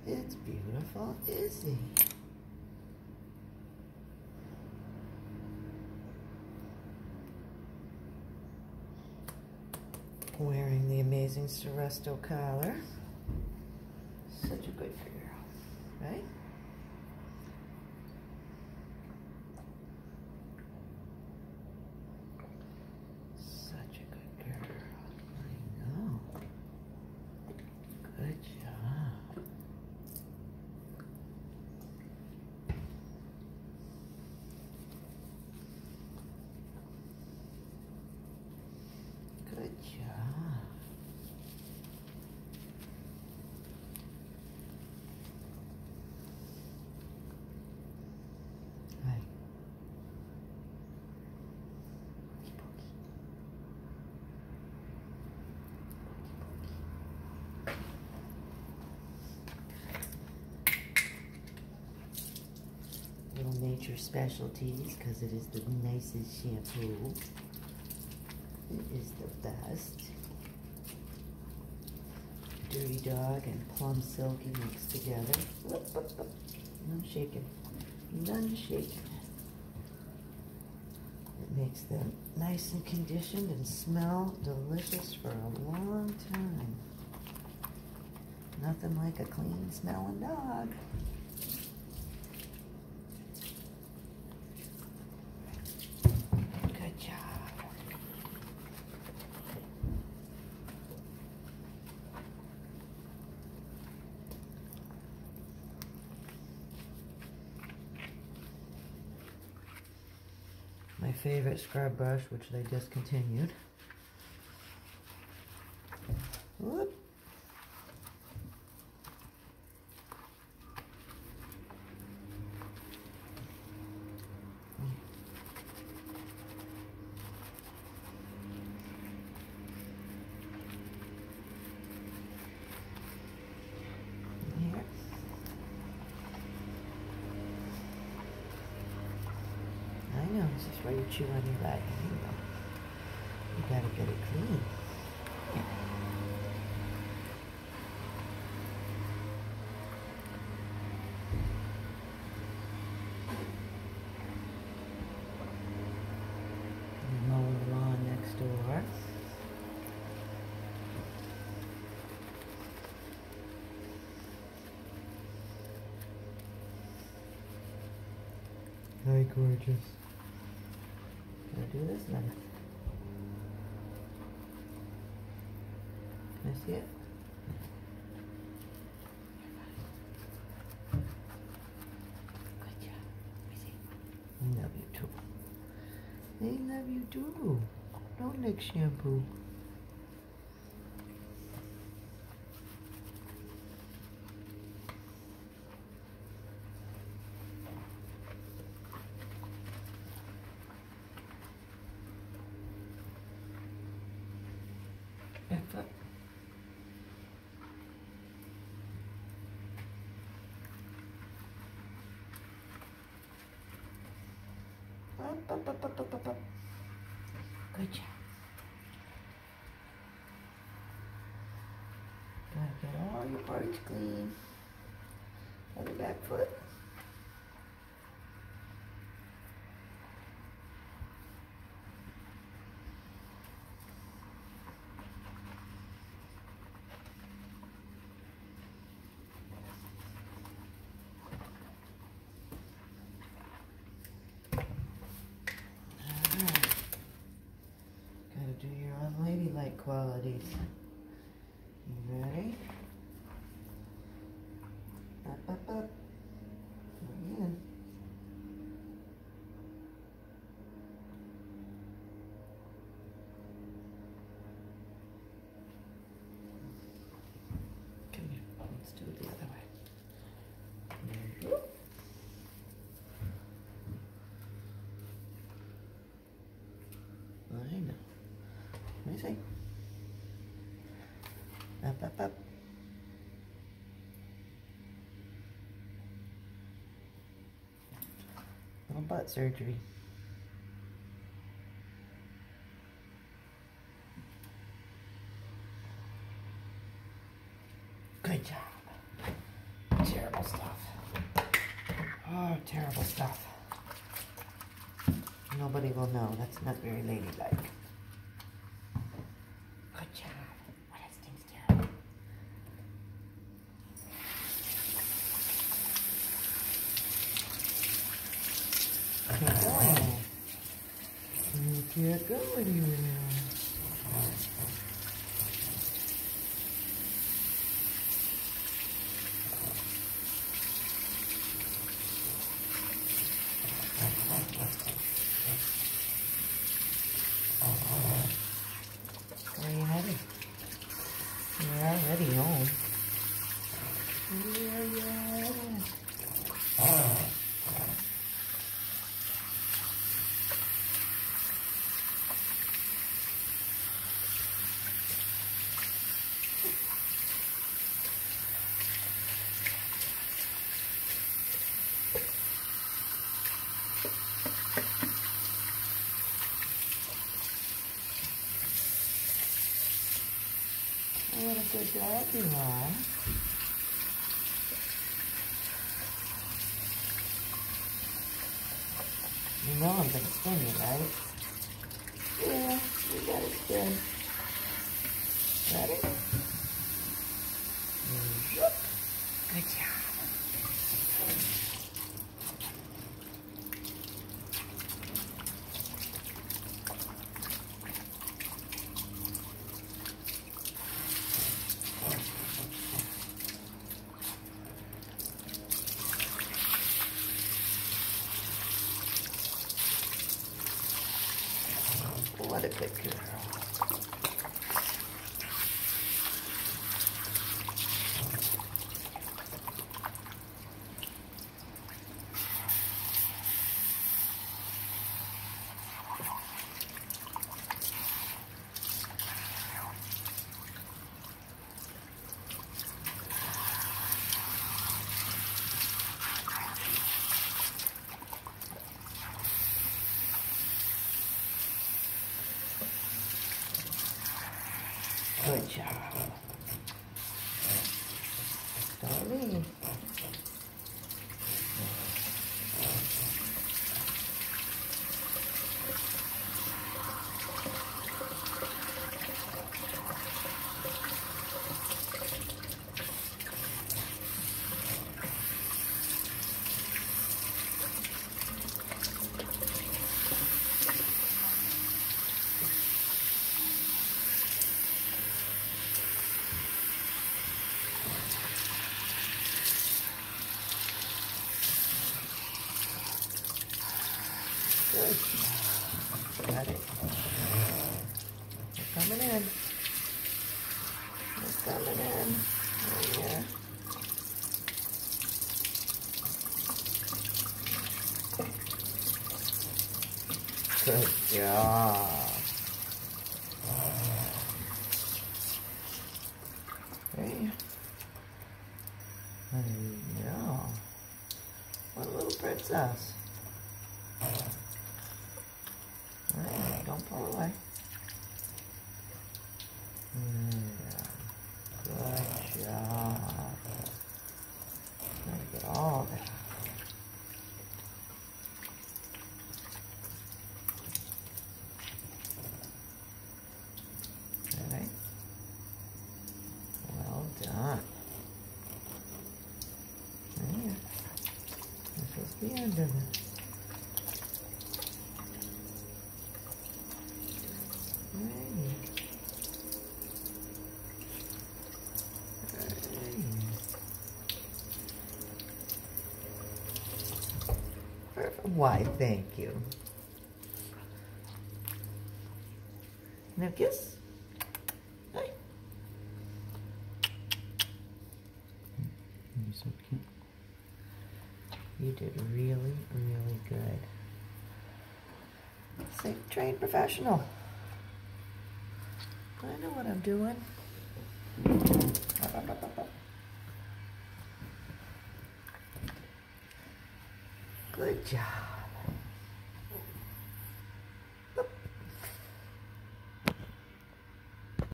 It's beautiful, Izzy. Wearing the amazing Seresto collar. Such a good girl, right? Such a good girl. I know. Good job. Good job. Hi. Pokey, pokey. Little Nature Specialties, because it is the nicest shampoo. It is the best. Dirty Dog and Plum Silky mixed together. Whoop, whoop, whoop. None shaking. None shaking. It makes them nice and conditioned and smell delicious for a long time. Nothing like a clean smelling dog. Good job. My favorite scrub brush, which they discontinued. Whoop. Here. I know, this is where you chew on your leg. You know. You gotta get it clean. You're mowing the lawn next door. Hi, gorgeous. Can I do this then? Can I see it? Good job. Let me see. I love you too. I love you too. Don't lick shampoo. Back up. Up, up, up, up, up, up. Good job. Gotta get all your parts clean. Other back foot. Do your unladylike qualities. You ready? Up, up, up. Again. Come here. Let's do it the other way. I know. Let me see. Up, up, up. Little butt surgery. Good job. Oh, terrible stuff. Nobody will know. That's not very ladylike. Good job. Oh, that stinks terrible. Keep going. Keep going, you Where are you headed? You're already home. Where are you headed? Oh, what a good dog you are. You know I'm gonna spin you, right? Yeah, you got it spin. Ready? Good job. What a good girl. Good job. Don't leave. Good. Got it. They're coming in. They're coming in. Oh, yeah. Good job. Hey. Yeah. What a little princess. Alright, don't pull away. Yeah. Good job. Gotta get all that. Alright. Well done. There. This is the end of it. Why, thank you. Now kiss. Hi. You're so cute. You did really, really good. Say, trained professional. I know what I'm doing. Good job.